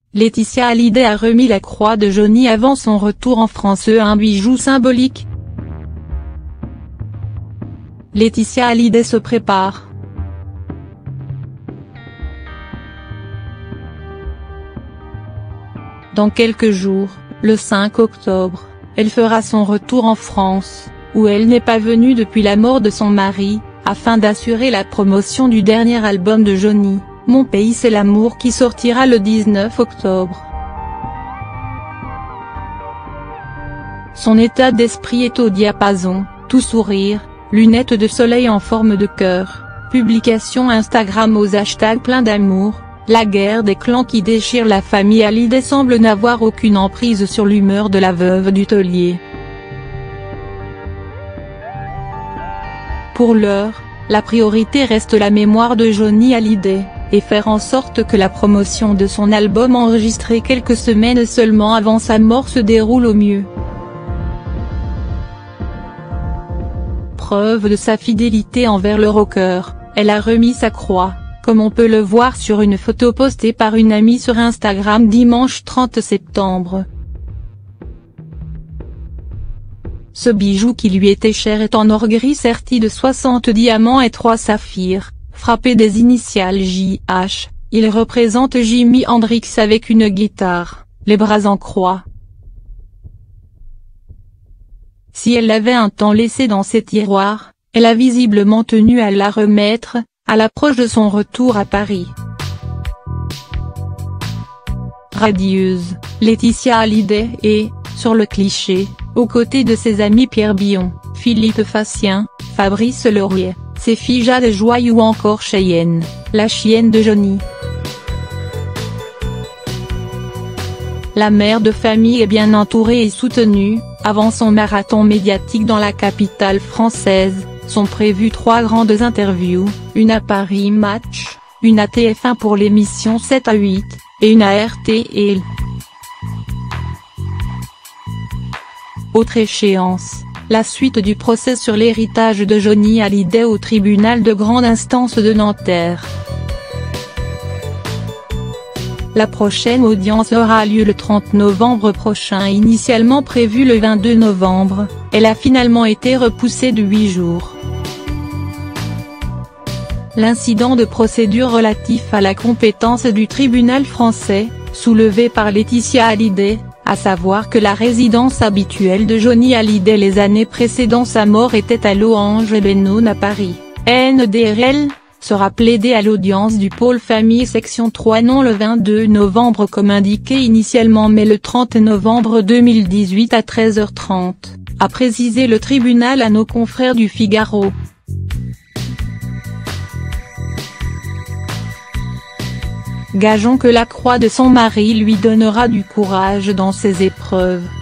Laetitia Hallyday a remis la croix de Johnny avant son retour en France, un bijou symbolique. Laetitia Hallyday se prépare. Dans quelques jours, le 5 octobre, elle fera son retour en France, où elle n'est pas venue depuis la mort de son mari, afin d'assurer la promotion du dernier album de Johnny, Mon pays c'est l'amour, qui sortira le 19 octobre. Son état d'esprit est au diapason, tout sourire, lunettes de soleil en forme de cœur, publication Instagram aux hashtags plein d'amour. La guerre des clans qui déchire la famille Hallyday semble n'avoir aucune emprise sur l'humeur de la veuve du taulier. Pour l'heure, la priorité reste la mémoire de Johnny Hallyday, et faire en sorte que la promotion de son album enregistré quelques semaines seulement avant sa mort se déroule au mieux. Preuve de sa fidélité envers le rocker, elle a remis sa croix, comme on peut le voir sur une photo postée par une amie sur Instagram dimanche 30 septembre. Ce bijou qui lui était cher est en or gris serti de 60 diamants et 3 saphirs, frappé des initiales JH, il représente Jimi Hendrix avec une guitare, les bras en croix. Si elle l'avait un temps laissé dans ses tiroirs, elle a visiblement tenu à la remettre, à l'approche de son retour à Paris. Radieuse, Laetitia Hallyday est, sur le cliché, aux côtés de ses amis Pierre Billon, Philippe Facien, Fabrice Lerouet, ses filles Jade et Joy ou encore Cheyenne, la chienne de Johnny. La mère de famille est bien entourée et soutenue. Avant son marathon médiatique dans la capitale française, sont prévues 3 grandes interviews, une à Paris Match, une à TF1 pour l'émission 7 à 8, et une à RTL. Autre échéance, la suite du procès sur l'héritage de Johnny Hallyday au tribunal de grande instance de Nanterre. La prochaine audience aura lieu le 30 novembre prochain. Initialement prévue le 22 novembre, elle a finalement été repoussée de 8 jours. L'incident de procédure relatif à la compétence du tribunal français, soulevé par Laetitia Hallyday, à savoir que la résidence habituelle de Johnny Hallyday les années précédant sa mort était à Loange et Benone à Paris, NDRL, sera plaidé à l'audience du pôle famille section 3 non le 22 novembre comme indiqué initialement mais le 30 novembre 2018 à 13h30, a précisé le tribunal à nos confrères du Figaro. Gageons que la croix de son mari lui donnera du courage dans ses épreuves.